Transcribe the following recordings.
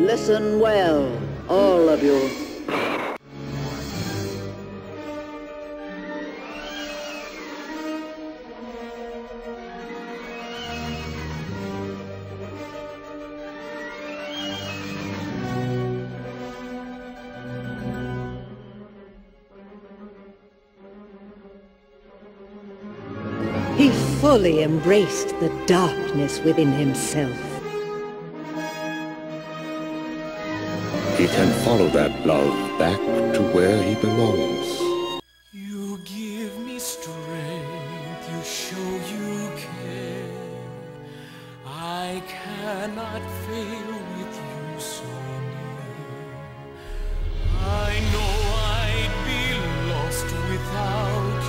Listen well, all of you. He fully embraced the darkness within himself. He can follow that love back to where he belongs. You give me strength, you show you care. I cannot fail with you so near. I know I'd be lost without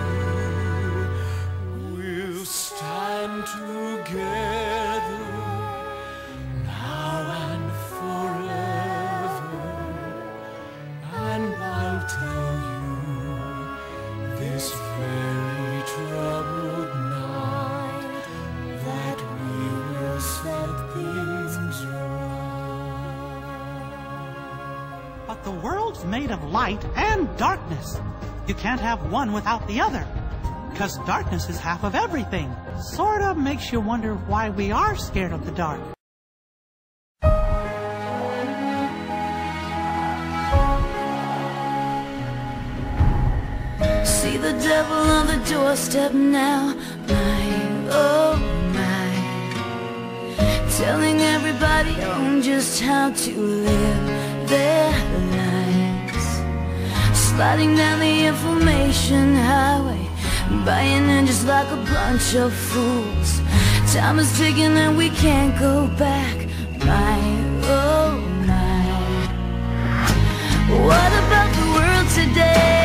you. We'll stand together now and forever. And I'll tell you this very troubled night that we will set things right. But the world's made of light and darkness. You can't have one without the other. Because darkness is half of everything. Sort of makes you wonder why we are scared of the dark. See the devil on the doorstep now, my, oh my. Telling everybody on just how to live their lives. Sliding down the information highway, buying in just like a bunch of fools. Time is ticking and we can't go back, my, oh my. What about the world today?